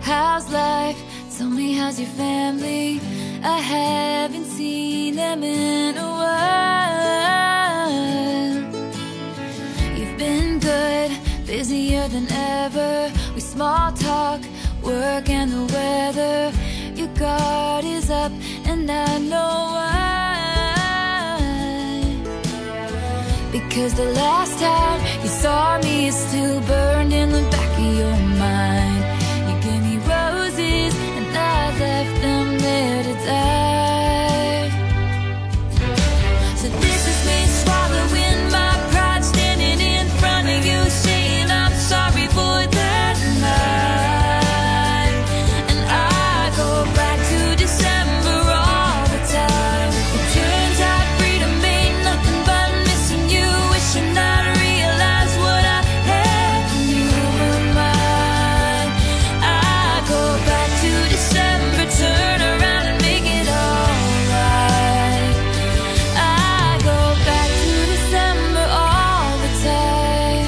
how's life? Tell me, how's your family? I haven't seen them in a while. You've been good, busier than ever. We small talk, work and the weather. Your guard is up and I know why. Because the last time you saw me is still burned in the back of your mind. You gave me roses and I left them there to die. So this is me swallowing my pride, standing in front of you saying I'm sorry for that night. And I go back to December all the time. It turns out freedom ain't nothing but missing you, wishing I'd realize what I had when you were mine. I go back to December, turn around and make it alright. I go back to December all the time.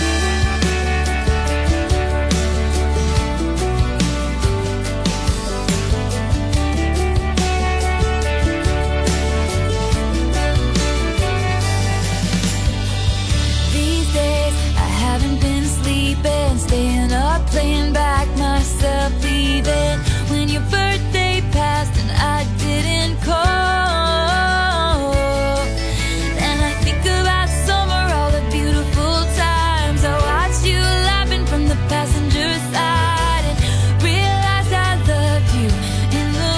These days I haven't been sleeping, staying up, playing back myself, leaving when your birthday passed and I didn't call. And I think about summer, all the beautiful times I watched you laughing from the passenger side, and realized I loved you in the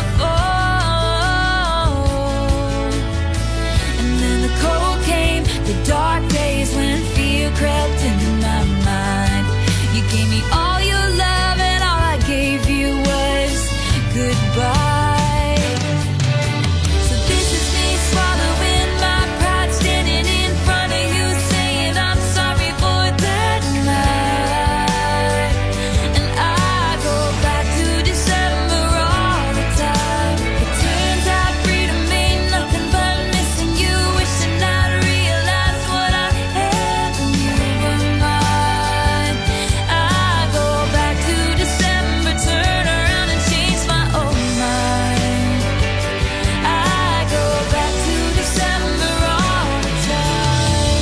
fall. And then the cold came, the dark days when fear crept into my mind. You gave me all your love and all I gave you was goodbye. So this is me swallowing my pride, standing in front of you saying I'm sorry for that night. And I go back to December all the time. It turns out freedom ain't nothing but missing you, wishing I'd realize what I had when you were mine. I go back to December, turn around and change my own mind. I go back to December all the time.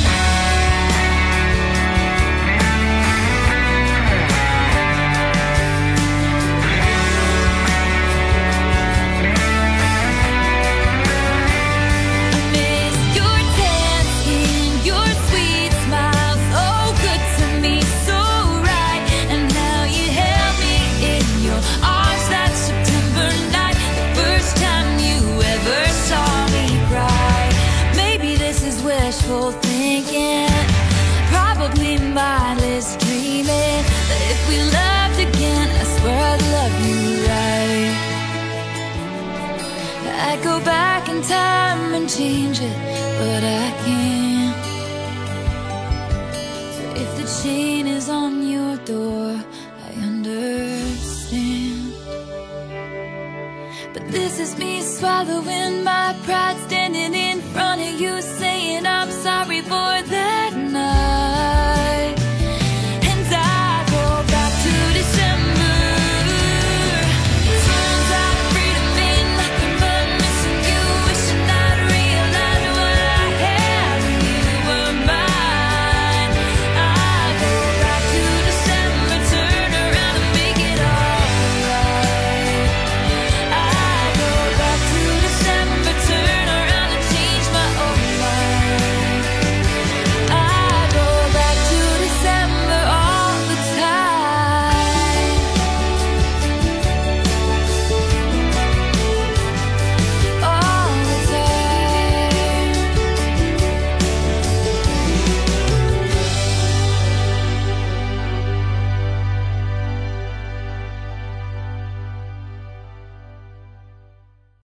I miss your tan skin, your sweet smile, so good to me, so right. And how you held me in your arms that September night, the first time you ever saw me cry. Maybe this is wishful thinking, probably mindless dreaming, but if we loved again, I swear I'd love you right. I'd go back in time and change it, but I can't. So if the chain is on your door, I understand. But this is me swallowing my pride, standing in front of you saying I'm sorry for that night.